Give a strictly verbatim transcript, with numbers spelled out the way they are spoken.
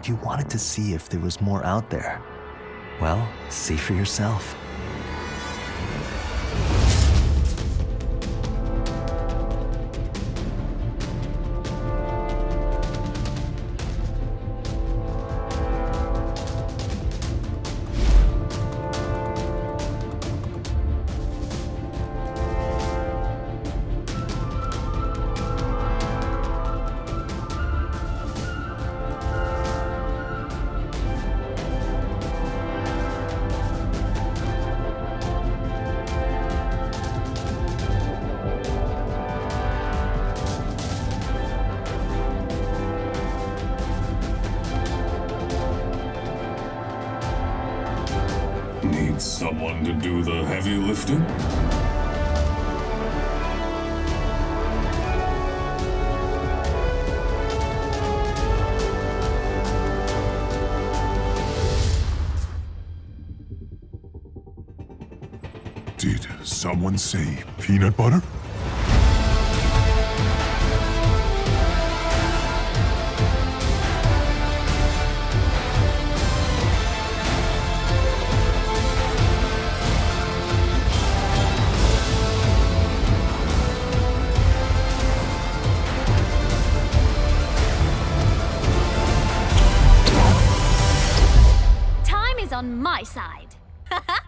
like you wanted to see if there was more out there. Well, see for yourself. Need someone to do the heavy lifting? Did someone say peanut butter? Time is on my side.